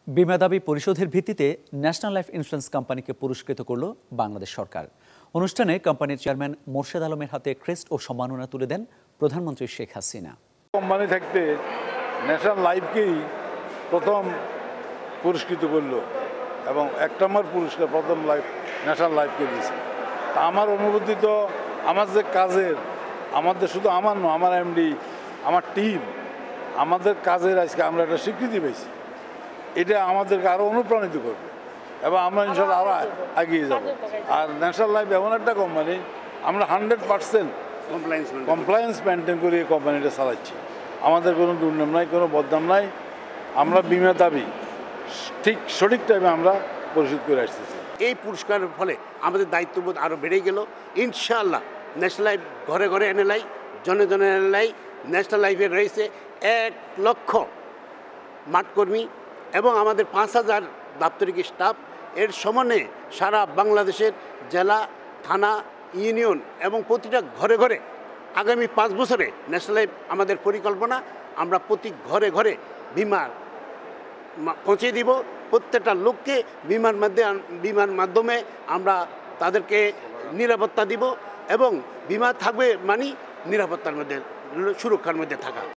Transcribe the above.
বিমা দাবি পরিশোধের ভিত্তিতে ন্যাশনাল লাইফ ইন্স্যুরেন্স কোম্পানিকে পুরস্কৃত করল বাংলাদেশ সরকার। অনুষ্ঠানে কোম্পানির চেয়ারম্যান মোর্শেদ আলমের হাতে ক্রেস্ট ও সম্মাননা তুলে দেন প্রধানমন্ত্রী শেখ হাসিনা। কোম্পানি থাকতে ন্যাশনাল লাইফকেই প্রথম পুরস্কৃত করলো এবং 1 নম্বর পুরস্কার প্রথম ন্যাশনাল লাইফকে দিয়েছে। তা আমার অনুভূতি তো আমার যে কাজের আমাদের শুধু আমার নয়, আমার এমডি, আমার টিম, আমাদের কাজের আজকে আমরা একটা স্বীকৃতি পেয়েছি। এটা আমাদেরকে আরও অনুপ্রাণিত করবে এবং আমরা ইনশাল্লাহ আরও এগিয়ে যাব। আর ন্যাশনাল লাইফ এমন একটা কোম্পানি, আমরা 100% কমপ্লায়েন্স মেনটেন করে এই কোম্পানিটা চালাচ্ছি। আমাদের কোনো দুর্নাম নাই, কোনো বদনাম নাই। আমরা বিমা দাবি ঠিক সঠিক টাইমে আমরা পরিশোধ করে আসতেছি। এই পুরস্কারের ফলে আমাদের দায়িত্ববোধ আরও বেড়ে গেল। ইনশাআল্লাহ ন্যাশনাল লাইফ ঘরে ঘরে এনে লাই, জনে জনে এনে লাই। ন্যাশনাল লাইফে রয়েছে 1 লক্ষ মাঠকর্মী এবং আমাদের 5000 দাপ্তরিক স্টাফ। এর সমন্বয়ে সারা বাংলাদেশের জেলা, থানা, ইউনিয়ন এবং প্রতিটা ঘরে ঘরে আগামী 5 বছরে ন্যাশনাল লাইফ আমাদের পরিকল্পনা, আমরা প্রতি ঘরে ঘরে বিমা পৌঁছে দিব। প্রত্যেকটা লোককে বিমার মাধ্যমে আমরা তাদেরকে নিরাপত্তা দিব এবং বিমা থাকবে মানে নিরাপত্তার মধ্যে, সুরক্ষার মধ্যে থাকা।